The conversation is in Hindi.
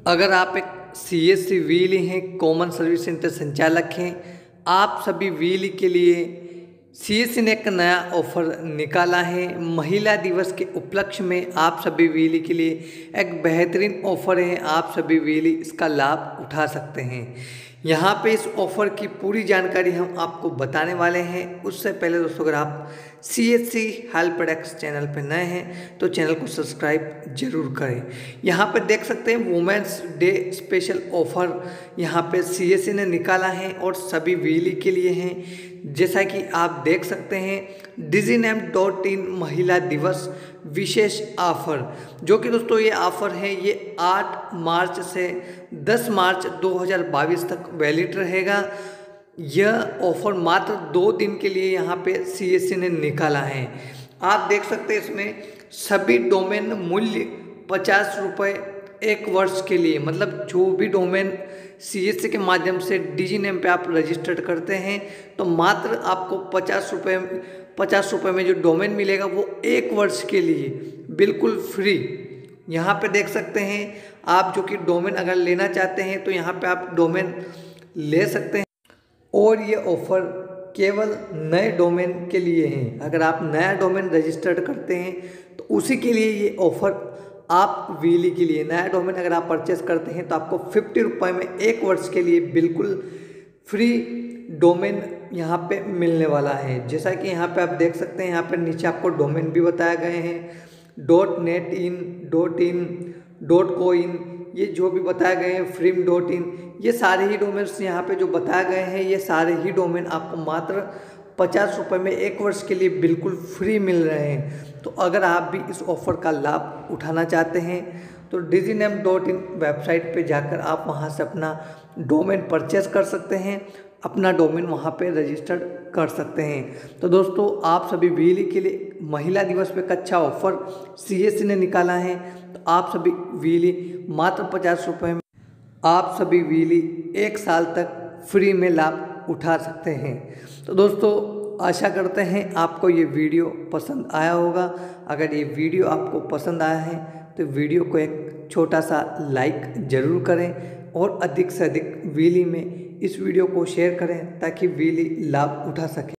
अगर आप एक सीएससी व्हीली हैं, कॉमन सर्विस सेंटर संचालक हैं, आप सभी व्हीली के लिए सीएससी ने एक नया ऑफर निकाला है। महिला दिवस के उपलक्ष्य में आप सभी व्हीली के लिए एक बेहतरीन ऑफर है। आप सभी व्हीली इसका लाभ उठा सकते हैं। यहाँ पे इस ऑफ़र की पूरी जानकारी हम आपको बताने वाले हैं। उससे पहले दोस्तों, अगर आप सीएससी हेल्प डेस्क चैनल पर नए हैं तो चैनल को सब्सक्राइब जरूर करें। यहाँ पर देख सकते हैं वुमेंस डे स्पेशल ऑफ़र यहाँ पे सीएससी ने निकाला है और सभी व्हीली के लिए हैं। जैसा कि आप देख सकते हैं DigiNam.in महिला दिवस विशेष ऑफर, जो कि दोस्तों ये ऑफ़र है ये 8 मार्च से 10 मार्च 2022 तक वैलिड रहेगा। यह ऑफ़र मात्र 2 दिन के लिए यहाँ पे सीएससी ने निकाला है। आप देख सकते हैं इसमें सभी डोमेन मूल्य 50 रुपये 1 वर्ष के लिए, मतलब जो भी डोमेन सीएससी के माध्यम से DigiNam पे आप रजिस्टर्ड करते हैं तो मात्र आपको 50 रुपये में जो डोमेन मिलेगा वो 1 वर्ष के लिए बिल्कुल फ्री। यहाँ पे देख सकते हैं आप जो कि डोमेन अगर लेना चाहते हैं तो यहाँ पे आप डोमेन ले सकते हैं और ये ऑफ़र केवल नए डोमेन के लिए हैं। अगर आप नया डोमेन रजिस्टर्ड करते हैं तो उसी के लिए ये ऑफ़र आप व्हीली के लिए नया डोमेन अगर आप परचेस करते हैं तो आपको 50 रुपये में 1 वर्ष के लिए बिल्कुल फ्री डोमेन यहाँ पे मिलने वाला है। जैसा कि यहाँ पे आप देख सकते हैं, यहाँ पे नीचे आपको डोमेन भी बताए गए हैं .net.in, .in, .coin, ये जो भी बताए गए हैं frim.in, ये सारे ही डोमेन्स यहाँ पे जो बताए गए हैं ये सारे ही डोमेन आपको मात्र 50 रुपये में 1 वर्ष के लिए बिल्कुल फ्री मिल रहे हैं। तो अगर आप भी इस ऑफ़र का लाभ उठाना चाहते हैं तो DigiNam.in वेबसाइट पे जाकर आप वहां से अपना डोमेन परचेस कर सकते हैं, अपना डोमेन वहां पे रजिस्टर्ड कर सकते हैं। तो दोस्तों, आप सभी व्हीली के लिए महिला दिवस पे एक अच्छा ऑफ़र सीएससी ने निकाला है। तो आप सभी व्हीली मात्र 50 रुपये में आप सभी व्हीली 1 साल तक फ्री में लाभ उठा सकते हैं। तो दोस्तों, आशा करते हैं आपको ये वीडियो पसंद आया होगा। अगर ये वीडियो आपको पसंद आया है तो वीडियो को एक छोटा सा लाइक ज़रूर करें और अधिक से अधिक व्हीली में इस वीडियो को शेयर करें ताकि व्हीली लाभ उठा सके।